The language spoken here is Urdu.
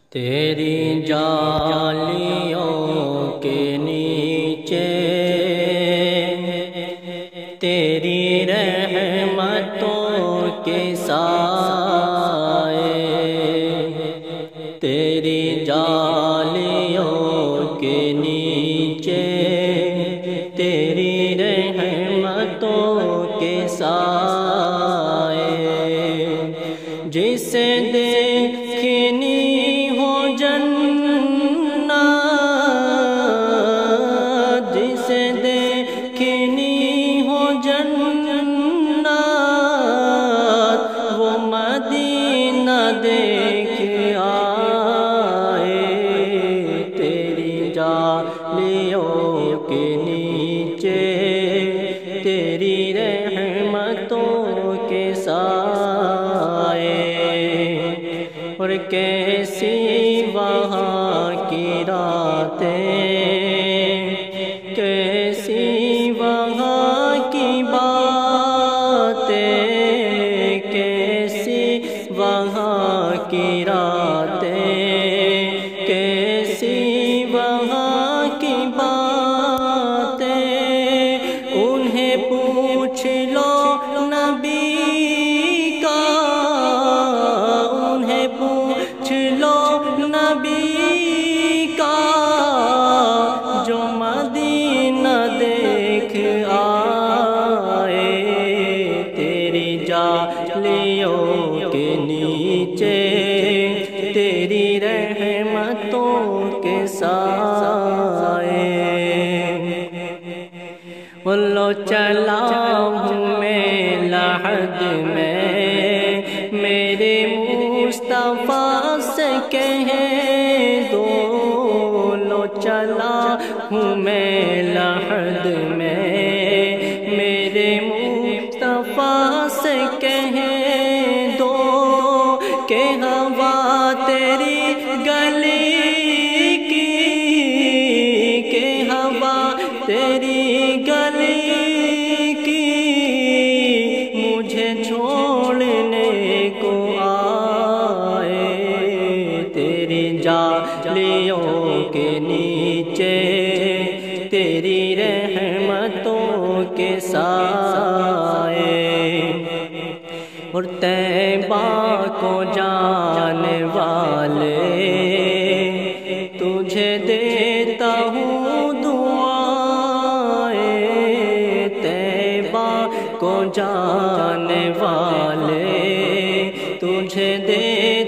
تیری جالیوں کے نیچے تیری رحمتوں کے سائے، تیری جالیوں کے نیچے تیری رحمتوں کے سائے، جسے دیکھنی ہو جنت، جسے دیکھنی ہو جنت، وہ مدینہ دیکھ آئے، تیری جالیوں کے نیچے تیری رحمتوں کے سائے، اور کیسی وہاں کی راتیں، کیسی وہاں کی باتیں، کیسی وہاں کی راتیں، کیسی وہاں کی باتیں، انہیں پوچھ لو نبی کا، انہیں پوچھ لو نبی کا، جو مدینہ دیکھ آئے، تیری جالیوں کے نیچے تیری رحمتوں کے سائے، بولو چلا ہوں میں لحد میں میرے مصطفیٰ سے کہہ دو، لو چلا ہوں میں لحد میں میرے مصطفیٰ سے کہہ دو، کہ ہوا تیری گلی کی، کہ ہوا تیری گلی کی مجھے چھوڑنے کو آئے، تیری جالیوں کے نیچے تیری رحمتوں کے سائے، اور طیبہ کو جانے والے تجھے دیتا ہوں دعائیں، طیبہ کو جانے والے تجھے